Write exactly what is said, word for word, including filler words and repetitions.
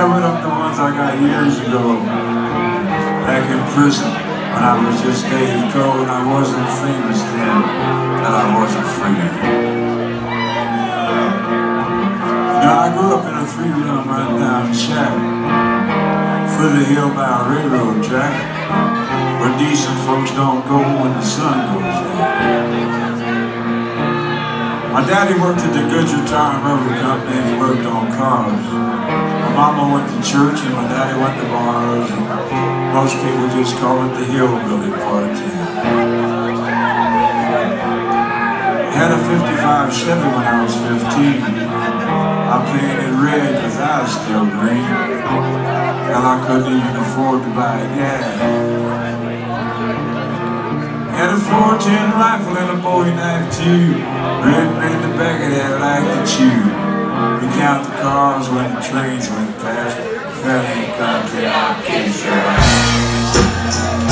covered up the ones I got years ago, back in prison, when I was just Dave Coe and I wasn't famous then, and I wasn't free. Now I grew up in a three-room run-down shack, foot of the hill by a railroad track, where decent folks don't go when the sun goes down. My daddy worked at the Goodyear Tire and Rubber Company and he worked on cars. My mama went to church and my daddy went to bars. And most people just call it the hillbilly part of town. I had a fifty-five Chevy when I was fifteen. I painted it red because I was still green. Hell, I couldn't even afford to buy gas. Had a four ten rifle and a bowie knife too. Written in the back of that like to chew. We count the cars when the trains went past. Fell in the country, I can't show.